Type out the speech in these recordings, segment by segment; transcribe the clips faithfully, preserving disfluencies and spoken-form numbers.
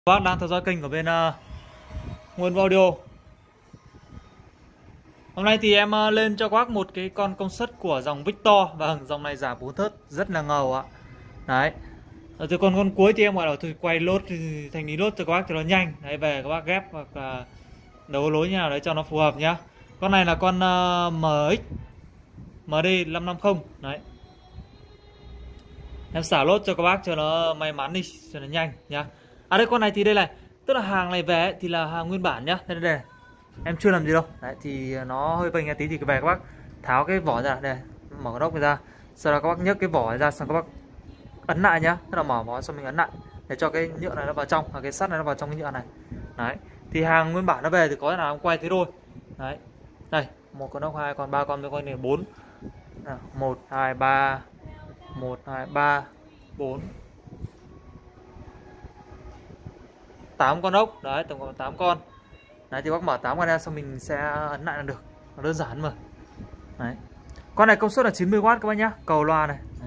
Các bác đang theo dõi kênh của bên uh, Nguồn Audio. Hôm nay thì em uh, lên cho các bác một cái con công suất của dòng Victor. Vâng, dòng này giả bốn thớt rất là ngầu ạ. Đấy. Rồi từ con con cuối thì em gọi là thôi quay lốt thành ý lốt cho các bác cho nó nhanh. Đấy, về các bác ghép hoặc là đấu lối như nào đấy cho nó phù hợp nhá. Con này là con uh, em ích em đê năm năm không. Đấy. Em xả lốt cho các bác cho nó may mắn đi, cho nó nhanh nhá. À đây, con này thì đây này, tức là hàng này về ấy, thì là hàng nguyên bản nhá. Đây, đây, đây. Em chưa làm gì đâu. Đấy, thì nó hơi vênh tí thì về các bác tháo cái vỏ ra đây, mở cái nóc ra. Sau đó các bác nhấc cái vỏ ra, xong các bác ấn lại nhá. Tức là mở vỏ xong mình ấn lại để cho cái nhựa này nó vào trong, và cái sắt này nó vào trong cái nhựa này. Đấy. Thì hàng nguyên bản nó về thì có thể nào em quay thế thôi. Đấy. Đây, một con ốc, hai con, ba con, với con này bốn. một hai ba một hai ba bốn tám con ốc. Đấy, tổng cộng tám con. Đấy, thì bác mở tám con ra xong mình sẽ ấn lại là được. Nó đơn giản mà. Đấy. Con này công suất là chín mươi oát các bác nhá, cầu loa này. Đấy.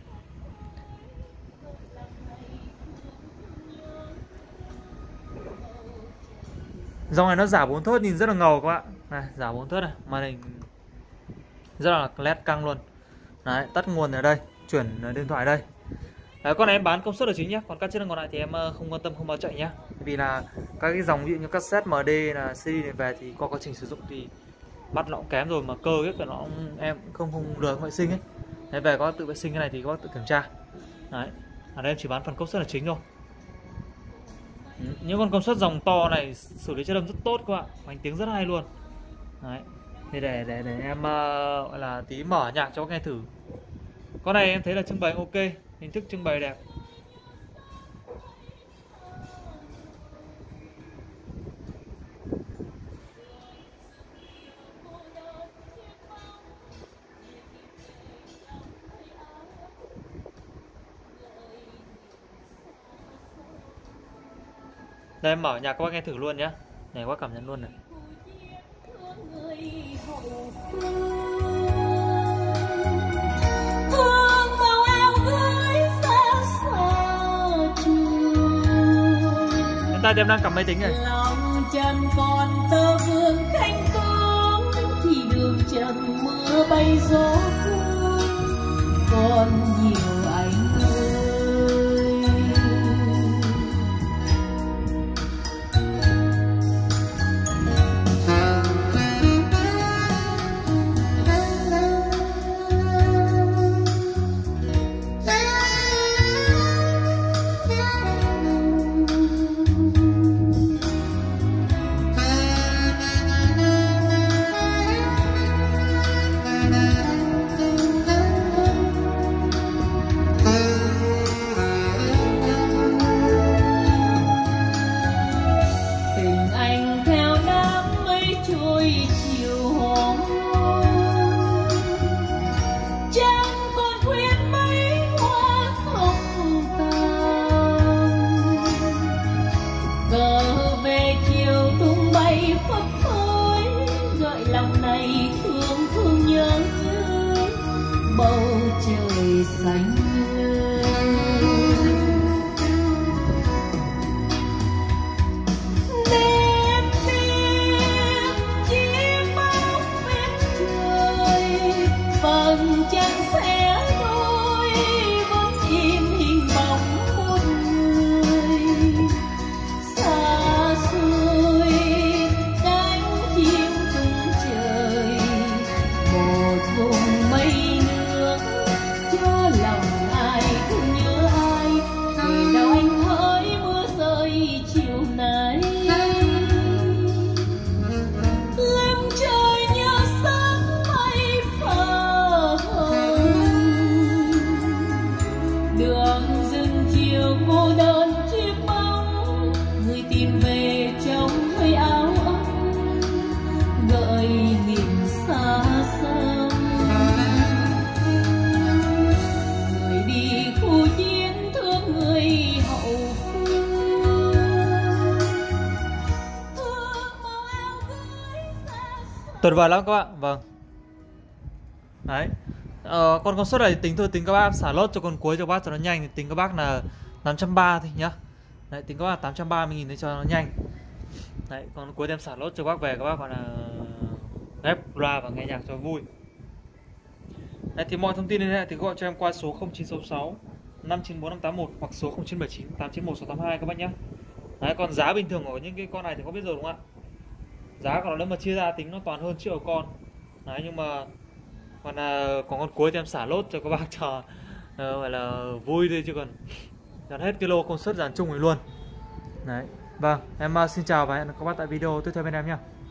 Dòng này nó giả bốn thớt nhìn rất là ngầu các bạn. Này, giả bốn thớt này, màn hình rất là led căng luôn. Đấy, tắt nguồn ở đây, chuyển điện thoại đây. Đấy, con này em bán công suất là chính nhé, còn các chức năng còn lại thì em không quan tâm, không bao chạy nhá. Vì là các cái dòng ví dụ như cassette em đê là xê đê này về thì qua quá trình sử dụng thì bắt nó cũng kém rồi, mà cơ ấy của nó cũng, em không không được vệ sinh ấy. Đấy, về có tự vệ sinh cái này thì các bác tự kiểm tra. Đấy, ở đây em chỉ bán phần công suất là chính thôi. Ừ, những con công suất dòng to này xử lý chất âm rất tốt các bạn, bánh tiếng rất hay luôn. Đấy, thì để để để em uh, gọi là tí mở nhạc cho các nghe thử. Con này em thấy là trưng bày ok, hình thức trưng bày đẹp. Đây em mở nhạc các bác nghe thử luôn nhé. Để các bác cảm nhận luôn này. Hiện tại em đang cầm máy tính này. Lòng trần còn tơ vương khanh cống, thì đường trần mưa bay gió cuốn, còn nhiều anh ơi. Bầu trời xanh đêm đêm chim bao bên trời, vầng trăng sẽ đôi vẫn im hình bóng một người xa xôi, cánh chim tung trời một vùng mây. Tuyệt vời lắm các bạn. Vâng. Đấy. Ờ, con công suất này tính thôi, tính các bác xả lốt cho con cuối cho bác cho nó nhanh thì tính các bác là năm trăm ba mươi thôi nhá. Đấy, tính các bác tám trăm ba mươi nghìn để cho nó nhanh. Đấy, còn cuối em xả lốt cho các bác về, các bác gọi là ghép loa và nghe nhạc cho vui. Đấy, thì mọi thông tin liên hệ thì gọi cho em qua số không chín sáu sáu năm chín bốn năm tám một hoặc số không chín bảy chín tám chín một sáu tám hai các bác nhé. Đấy, còn giá bình thường của những cái con này thì có biết rồi đúng không ạ? Giá của nó nếu mà chia ra tính nó toàn hơn triệu con. Đấy, nhưng mà còn là còn con cuối thì em xả lốt cho các bác cho uh, gọi là vui thôi, chứ còn dàn hết cái lô công suất dàn chung này luôn. Đấy, vâng, em uh, xin chào và hẹn gặp các bác tại video tiếp theo bên em nhé.